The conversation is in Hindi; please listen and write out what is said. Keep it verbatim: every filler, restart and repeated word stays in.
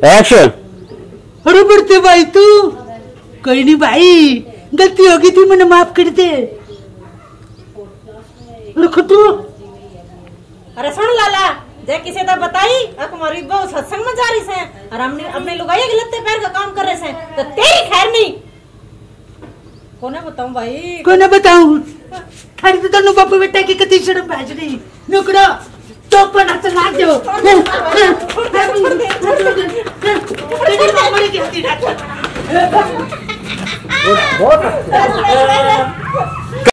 एक्शन। अरे बढ़ते भाई तू कोई नहीं भाई, गलती होगी थी, मैंने माफ कर दे। रखो तू। अरे सुन लाला, जे किसे तो बताई हमारी बहू सत्संग में जा रही से और हमने अपने लुगाई के लत्ते पैर का काम कर रहे से, तो तेरी खैर नहीं। कोने बताऊं भाई, कोने बताऊं? थारी तो दोनों बापू बेटा की कति शर्म भाज रही। नुकड़ो तो पर हाथ ला दो। तेरी मामड़ी की हंसी डाल। बहुत